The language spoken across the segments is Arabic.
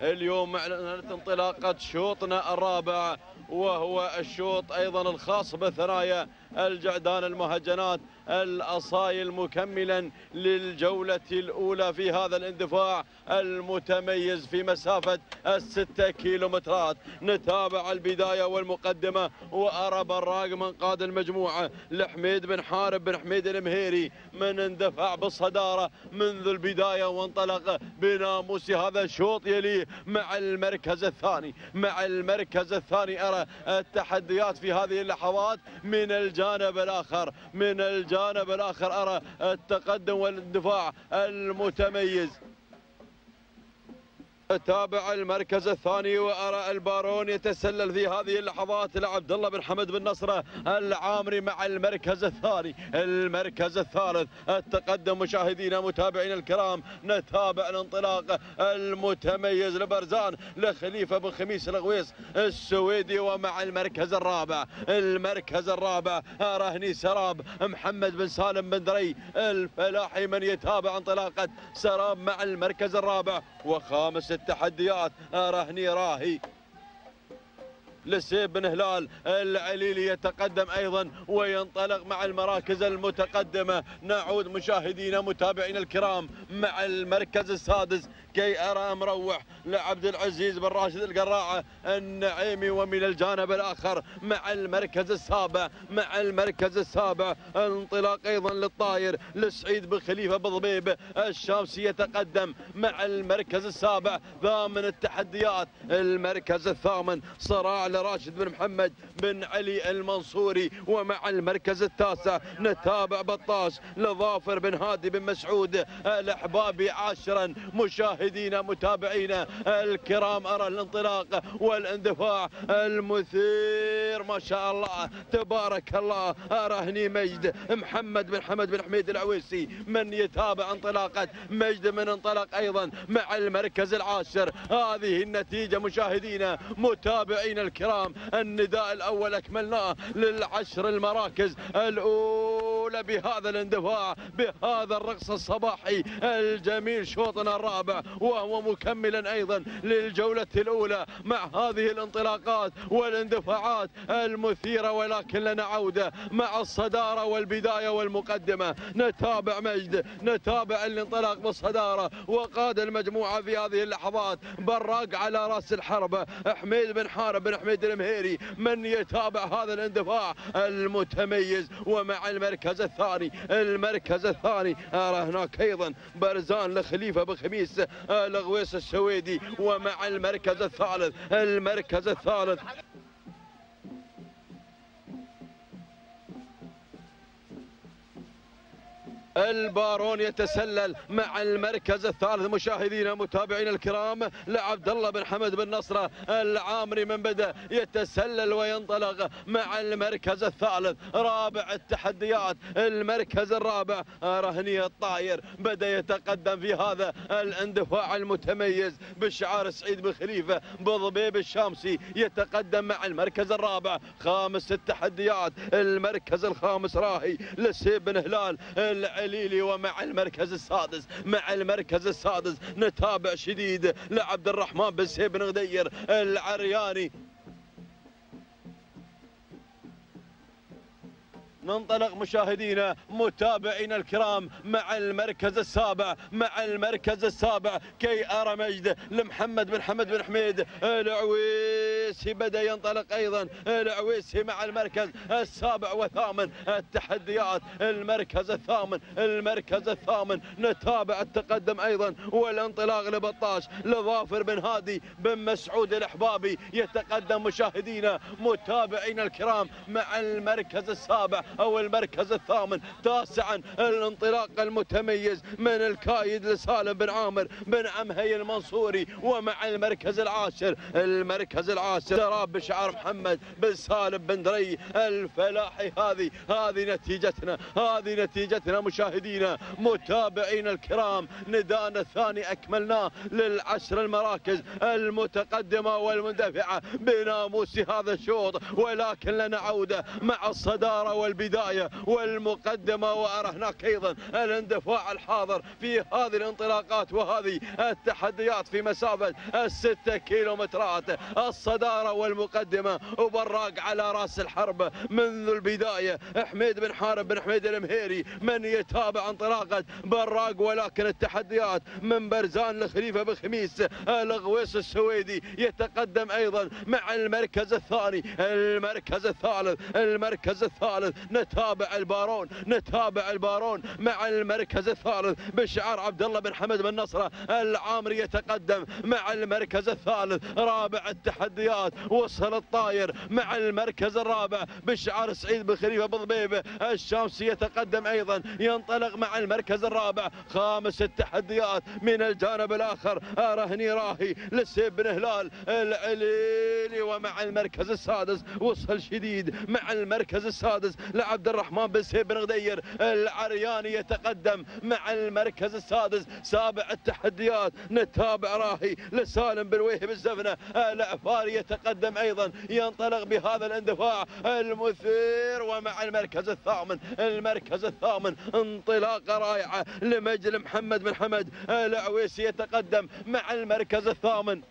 اليوم اعلنت انطلاقة شوطنا الرابع، وهو الشوط ايضا الخاص بثنايا الجعدان المهجنات الأصايل، مكملا للجولة الأولى في هذا الاندفاع المتميز في مسافة ال6 كيلومترات. نتابع البداية والمقدمة، وأرى براق من قاد المجموعة لحميد بن حارب بن حميد المهيري من اندفع بالصدارة منذ البداية وانطلق بناموس هذا الشوط. يليه مع المركز الثاني أرى التحديات في هذه اللحظات من الجانب الآخر أرى التقدم والاندفاع المتميز. أتابع المركز الثاني وأرى البارون يتسلل في هذه اللحظات لعبد الله بن حمد بن نصرة العامري مع المركز الثاني. المركز الثالث التقدم مشاهدينا متابعينا الكرام، نتابع الانطلاق المتميز لبرزان لخليفة بن خميس الغويص السويدي، ومع المركز الرابع أرى سراب محمد بن سالم بن دري الفلاحي من يتابع انطلاقة سراب مع المركز الرابع. وخامس التحديات أرى راهي لسيب بن هلال العليلي يتقدم أيضا وينطلق مع المراكز المتقدمة. نعود مشاهدينا متابعينا الكرام مع المركز السادس كي أرى مروح لعبد العزيز بن راشد القراعة النعيمي، ومن الجانب الآخر مع المركز السابع انطلاق أيضا للطاير لسعيد بن خليفة بضبيب الشامسي يتقدم مع المركز السابع. ثامن التحديات المركز الثامن صراع لراشد بن محمد بن علي المنصوري، ومع المركز التاسع نتابع بطاش لظافر بن هادي بن مسعود الأحبابي. عاشرا مشاهدينا متابعينا الكرام أرى الانطلاق والاندفاع المثير ما شاء الله تبارك الله. أرى مجد محمد بن حمد بن حميد العويسي من يتابع انطلاقة مجد من انطلق أيضا مع المركز العاشر. هذه النتيجة مشاهدينا متابعينا الكرام، النداء الأول أكملناه للعشر المراكز الأولى بهذا الاندفاع بهذا الرقص الصباحي الجميل. شوطنا الرابع وهو مكملا أيضا للجولة الأولى مع هذه الانطلاقات والاندفاعات المثيرة، ولكن لنا عودة مع الصدارة والبداية والمقدمة. نتابع مجد، نتابع الانطلاق بالصدارة وقاد المجموعة في هذه اللحظات. براق على رأس الحربة حميد بن حارب بن حميد المهيري من يتابع هذا الاندفاع المتميز. ومع المركز الثاني أرى هناك أيضا برزان لخليفة بن خميس الغويص السويدي، ومع المركز الثالث البارون يتسلل مع المركز الثالث مشاهدينا متابعينا الكرام لعبد الله بن حمد بن نصرة العامري من بدأ يتسلل وينطلق مع المركز الثالث. رابع التحديات المركز الرابع رهني الطاير بدأ يتقدم في هذا الاندفاع المتميز بشعار سعيد بن خليفة بضبيب الشامسي يتقدم مع المركز الرابع. خامس التحديات المركز الخامس راهي لسيب بن هلال العليلي، ومع المركز السادس نتابع شديد لعبد الرحمن بن سيب بن غدير العرياني. ننطلق مشاهدينا متابعينا الكرام مع المركز السابع كي أرى مجد لمحمد بن حمد بن حميد العويسي بدأ ينطلق أيضا العويسي مع المركز السابع. وثامن التحديات المركز الثامن نتابع التقدم أيضا والانطلاق لبطاش لظافر بن هادي بن مسعود الأحبابي يتقدم مشاهدينا متابعينا الكرام مع المركز السابع أو المركز الثامن. تاسعا الانطلاق المتميز من الكايد لسالم بن عامر بن عمهي المنصوري، ومع المركز العاشر العاشر دراب بشعار محمد بن سالم بن دري الفلاحي. هذه نتيجتنا مشاهدينا متابعينا الكرام. ندانا الثاني أكملناه للعشر المراكز المتقدمة والمندفعة بناموس هذا الشوط، ولكن لنا عودة مع الصدارة والبداية والمقدمة، وأرهناك أيضا الاندفاع الحاضر في هذه الانطلاقات وهذه التحديات في مسافة 6 كيلومترات. الصدارة والمقدمة وبراق على رأس الحرب منذ البداية. حميد بن حارب بن حميد المهيري من يتابع انطلاقة براق، ولكن التحديات من برزان لخليفة بن خميس الغويص السويدي يتقدم أيضا مع المركز الثاني. المركز الثالث نتابع البارون مع المركز الثالث بشعار عبد الله بن حمد بن نصره العامري يتقدم مع المركز الثالث. رابع التحديات وصل الطاير مع المركز الرابع بشعار سعيد بن خليفه بضبيب الشامسي يتقدم ايضا ينطلق مع المركز الرابع. خامس التحديات من الجانب الاخر رهني راهي لسيب بن هلال العليلي، ومع المركز السادس وصل شديد مع المركز السادس لعبد الرحمن بن سيب بن غدير العرياني يتقدم مع المركز السادس. سابع التحديات نتابع راهي لسالم بن ويهب الزفنه العفاري يتقدم ايضا ينطلق بهذا الاندفاع المثير، ومع المركز الثامن انطلاقه رائعه لمجد محمد بن حمد العويسي يتقدم مع المركز الثامن.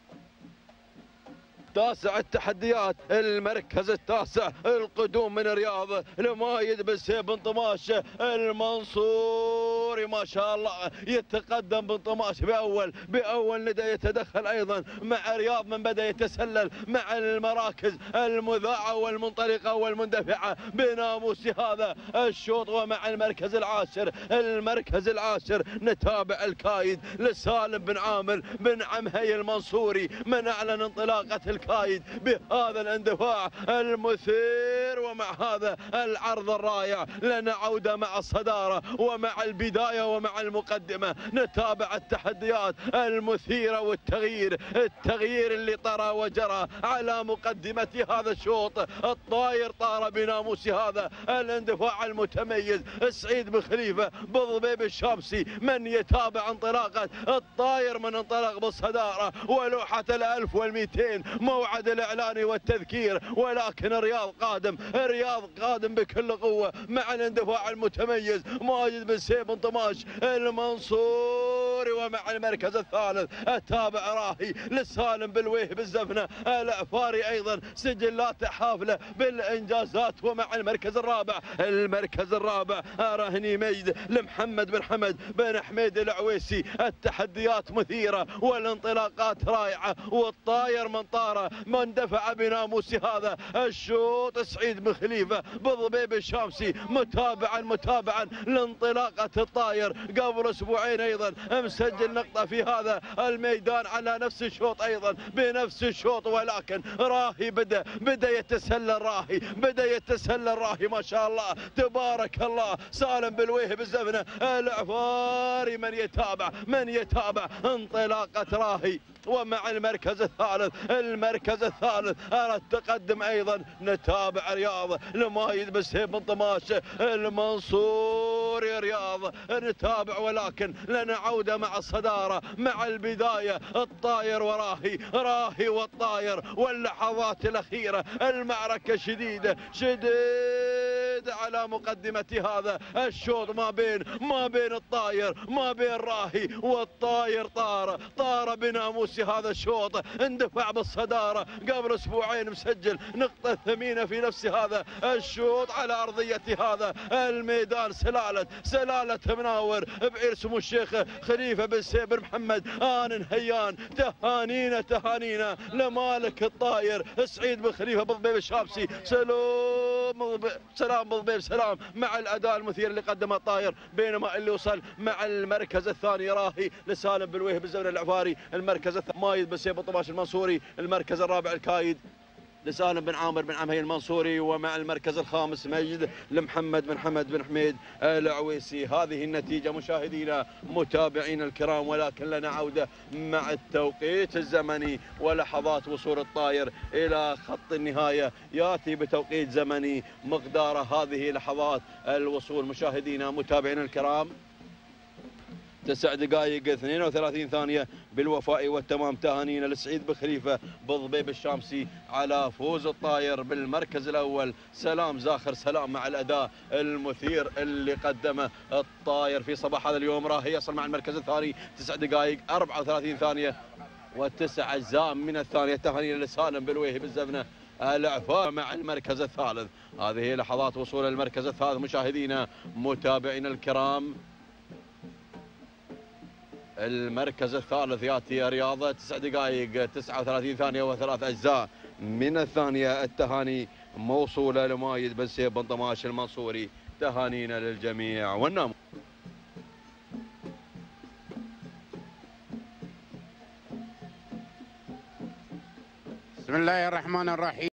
تاسع التحديات المركز التاسع القدوم من الرياض لمايد بن سيب بن طماش المنصوري ما شاء الله يتقدم بن طماش بأول ندى يتدخل أيضا مع رياض من بدأ يتسلل مع المراكز المذاعة والمنطلقة والمندفعة بناموس هذا الشوط. ومع المركز العاشر نتابع الكايد لسالم بن عامر بن عمهي المنصوري من أعلن انطلاقة الكايد بهذا الاندفاع المثير ومع هذا العرض الرائع. لنا عودة مع الصدارة ومع البداية ومع المقدمة. نتابع التحديات المثيرة والتغيير اللي طرى وجرى على مقدمة هذا الشوط. الطاير طار بناموس هذا الاندفاع المتميز. سعيد بن خليفة بضبيب الشامسي من يتابع انطلاقة الطاير من انطلق بالصدارة ولوحة 1200 موعد الإعلان والتذكير، ولكن الرياض قادم بكل قوة مع الاندفاع المتميز ماجد بن سيب بن طماش المنصوري. ومع المركز الثالث التابع راهي لسالم بالويهب الزفنة العفاري أيضا سجلات حافلة بالإنجازات. ومع المركز الرابع رهني مجد لمحمد بن حمد بن حميد العويسي. التحديات مثيرة والانطلاقات رائعة والطاير من طار من دفع بناموس هذا الشوط. سعيد بن خليفة بضبيب الشامسي متابعا لانطلاقة الطاير قبل اسبوعين ايضا مسجل نقطة في هذا الميدان على نفس الشوط ايضا بنفس الشوط، ولكن راهي بدا يتسلل راهي ما شاء الله تبارك الله. سالم بالويهب الزفنة العفاري من يتابع انطلاقة راهي. ومع المركز الثالث على التقدم ايضا نتابع رياض لمايد بن سيب بن طماش المنصوري. رياض نتابع ولكن لنا عودة مع الصدارة مع البداية. الطاير راهي والطاير واللحظات الأخيرة. المعركة شديدة على مقدمة هذا الشوط ما بين الطاير ما بين راهي والطاير طار بناموس هذا الشوط. اندفع بالصدارة قبل اسبوعين مسجل نقطة ثمينة في نفس هذا الشوط على أرضية هذا الميدان. سلالة مناور بعير سمو الشيخ خليفة بن سيب بن محمد آن هيان. تهانينا لمالك الطاير سعيد بن خليفة بضبيب الشامسي. سلام بضبيب سلام مع الأداء المثير اللي قدمه الطاير، بينما اللي وصل مع المركز الثاني راهي لسالم بالويهب الزفنة العفاري. المركز الثاني مايد بن سيب بن طماش المنصوري. المركز الرابع الكايد لسالم بن عامر بن عمهي المنصوري، ومع المركز الخامس مجد لمحمد بن حمد بن حميد العويسي. هذه النتيجة مشاهدينا متابعينا الكرام، ولكن لنا عودة مع التوقيت الزمني ولحظات وصول الطائر إلى خط النهاية. يأتي بتوقيت زمني مقدار هذه لحظات الوصول مشاهدينا متابعينا الكرام 9 دقائق 32 ثانية بالوفاء والتمام. تهانينا لسعيد بخليفة بالضبيب الشامسي على فوز الطاير بالمركز الأول. سلام زاخر سلام مع الأداء المثير اللي قدمه الطاير في صباح هذا اليوم. راح يصل مع المركز الثاني 9 دقائق 34 ثانية و9 أجزاء من الثانية. تهانينا لسالم بالويهي بالزبنة العفاء مع المركز الثالث. هذه لحظات وصول المركز الثالث مشاهدينا متابعينا الكرام. المركز الثالث ياتي رياضة 9 دقائق 39 ثانية و3 أجزاء من الثانية. التهاني موصولة لمايد بن سيف بن طماش المنصوري. تهانينا للجميع والنام. بسم الله الرحمن الرحيم.